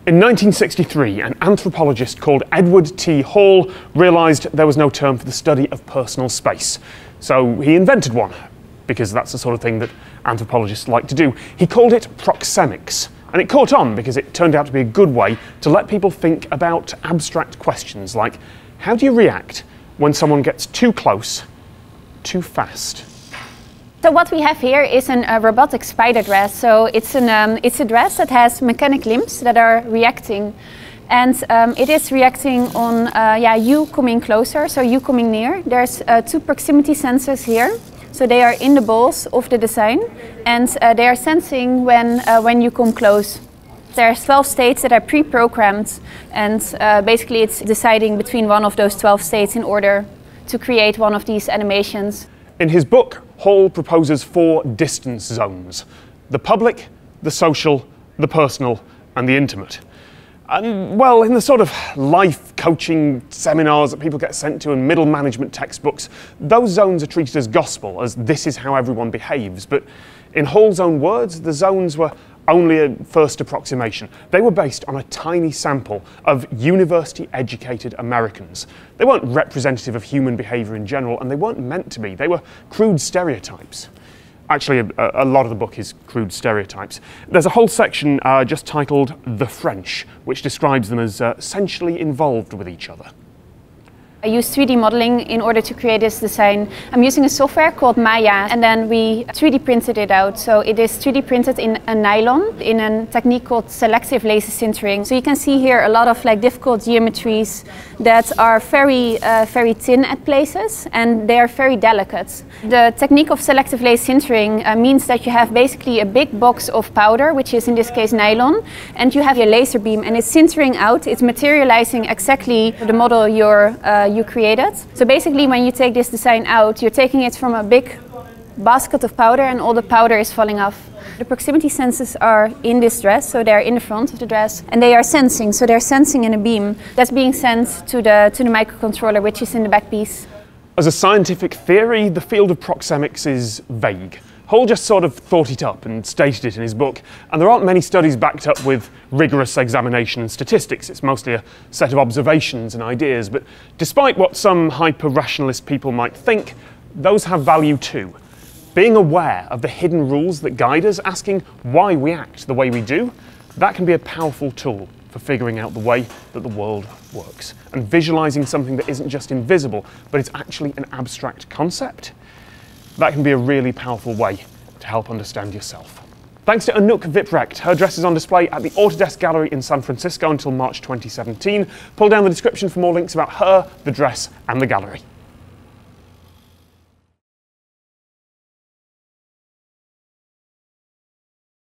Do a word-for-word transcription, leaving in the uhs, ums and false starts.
In nineteen sixty-three, an anthropologist called Edward T. Hall realised there was no term for the study of personal space. So he invented one, because that's the sort of thing that anthropologists like to do. He called it proxemics, and it caught on because it turned out to be a good way to let people think about abstract questions like, how do you react when someone gets too close, too fast? So what we have here is a uh, robotic spider dress. So it's, an, um, it's a dress that has mechanic limbs that are reacting. And um, it is reacting on uh, yeah, you coming closer, so you coming near. There's uh, two proximity sensors here. So they are in the balls of the design. And uh, they are sensing when, uh, when you come close. There's twelve states that are pre-programmed. And uh, basically it's deciding between one of those twelve states in order to create one of these animations. In his book, Hall proposes four distance zones: the public, the social, the personal, and the intimate. And, well, in the sort of life coaching seminars that people get sent to and middle management textbooks, those zones are treated as gospel, as this is how everyone behaves. But in Hall's own words, the zones were only a first approximation. They were based on a tiny sample of university-educated Americans. They weren't representative of human behaviour in general, and they weren't meant to be. They were crude stereotypes. Actually, a, a lot of the book is crude stereotypes. There's a whole section uh, just titled The French, which describes them as uh, essentially involved with each other. I use three D modeling in order to create this design. I'm using a software called Maya, and then we three D printed it out. So it is three D printed in a nylon in a technique called selective laser sintering. So you can see here a lot of like difficult geometries that are very, uh, very thin at places, and they are very delicate. The technique of selective laser sintering uh, means that you have basically a big box of powder, which is in this case nylon, and you have your laser beam, and it's sintering out. It's materializing exactly the model you're uh, you created. So basically when you take this design out, you're taking it from a big basket of powder and all the powder is falling off. The proximity sensors are in this dress, so they're in the front of the dress, and they are sensing, so they're sensing in a beam that's being sent to the, to the microcontroller, which is in the back piece. As a scientific theory, the field of proxemics is vague. Hall just sort of thought it up and stated it in his book, and there aren't many studies backed up with rigorous examination and statistics. It's mostly a set of observations and ideas, but despite what some hyper-rationalist people might think, those have value too. Being aware of the hidden rules that guide us, asking why we act the way we do, that can be a powerful tool for figuring out the way that the world works, and visualizing something that isn't just invisible, but it's actually an abstract concept. That can be a really powerful way to help understand yourself. Thanks to Anouk Wipprecht. Her dress is on display at the Autodesk Gallery in San Francisco until March twenty seventeen. Pull down the description for more links about her, the dress, and the gallery.